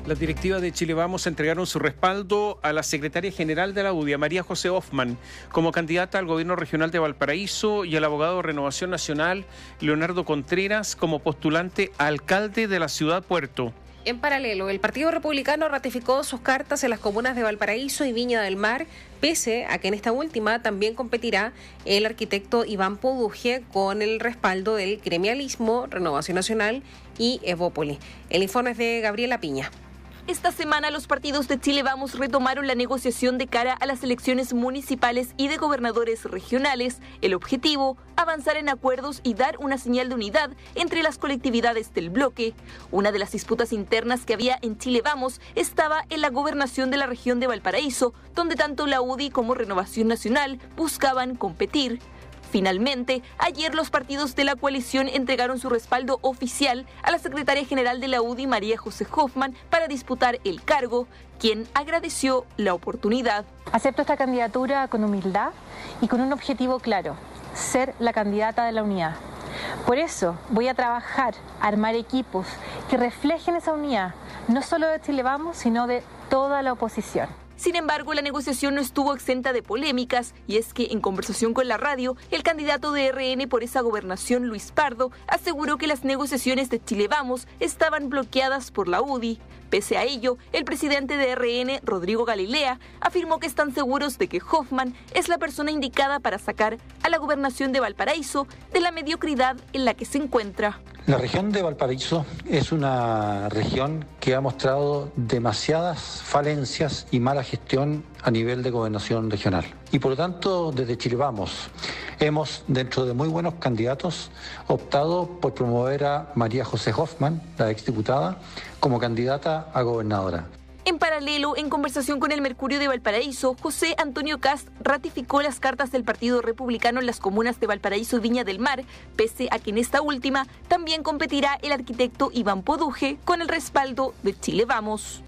Las directivas de Chile Vamos entregaron su respaldo a la secretaria general de la UDI, María José Hoffman, como candidata al gobierno regional de Valparaíso, y al abogado de Renovación Nacional, Leonardo Contreras, como postulante a alcalde de la ciudad Puerto. En paralelo, el Partido Republicano ratificó sus cartas en las comunas de Valparaíso y Viña del Mar, pese a que en esta última también competirá el arquitecto Iván Poduje con el respaldo del gremialismo, Renovación Nacional y Evópoli. El informe es de Gabriela Piña. Esta semana los partidos de Chile Vamos retomaron la negociación de cara a las elecciones municipales y de gobernadores regionales. El objetivo, avanzar en acuerdos y dar una señal de unidad entre las colectividades del bloque. Una de las disputas internas que había en Chile Vamos estaba en la gobernación de la región de Valparaíso, donde tanto la UDI como Renovación Nacional buscaban competir. Finalmente, ayer los partidos de la coalición entregaron su respaldo oficial a la secretaria general de la UDI, María José Hoffman, para disputar el cargo, quien agradeció la oportunidad. Acepto esta candidatura con humildad y con un objetivo claro: ser la candidata de la unidad. Por eso voy a trabajar, a armar equipos que reflejen esa unidad, no solo de Chile Vamos, sino de toda la oposición. Sin embargo, la negociación no estuvo exenta de polémicas, y es que en conversación con la radio, el candidato de RN por esa gobernación, Luis Pardo, aseguró que las negociaciones de Chile Vamos estaban bloqueadas por la UDI. Pese a ello, el presidente de RN, Rodrigo Galilea, afirmó que están seguros de que Hoffman es la persona indicada para sacar a la gobernación de Valparaíso de la mediocridad en la que se encuentra. La región de Valparaíso es una región que ha mostrado demasiadas falencias y mala gestión a nivel de gobernación regional. Y por lo tanto, desde Chile Vamos, hemos, dentro de muy buenos candidatos, optado por promover a María José Hoffman, la exdiputada, como candidata a gobernadora. En paralelo, en conversación con el Mercurio de Valparaíso, José Antonio Kast ratificó las cartas del Partido Republicano en las comunas de Valparaíso y Viña del Mar, pese a que en esta última también competirá el arquitecto Iván Poduje con el respaldo de Chile Vamos.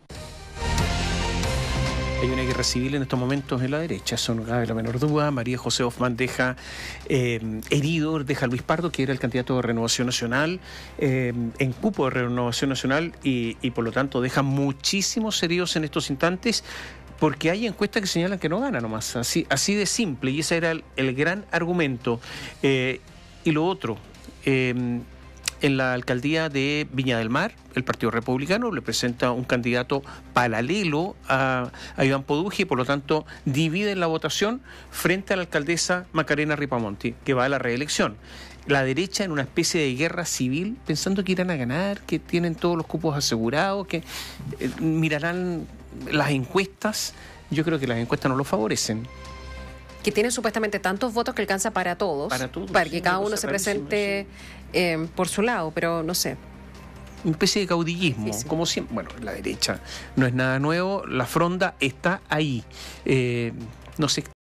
Hay una guerra civil en estos momentos en la derecha, eso no cabe la menor duda. María José Hoffman deja herido, deja a Luis Pardo, que era el candidato de Renovación Nacional, en cupo de Renovación Nacional, y por lo tanto deja muchísimos heridos en estos instantes, porque hay encuestas que señalan que no gana nomás, así de simple, y ese era el gran argumento. Y lo otro, en la alcaldía de Viña del Mar, el Partido Republicano le presenta un candidato paralelo a Iván Poduje, y por lo tanto divide la votación frente a la alcaldesa Macarena Ripamonti, que va a la reelección. La derecha en una especie de guerra civil, pensando que irán a ganar, que tienen todos los cupos asegurados, que mirarán las encuestas. Yo creo que las encuestas no lo favorecen. Que tiene supuestamente tantos votos que alcanza para todos, para que cada uno se presente por su lado, pero no sé. Una especie de caudillismo, sí. Como siempre. Bueno, la derecha no es nada nuevo, la fronda está ahí. No sé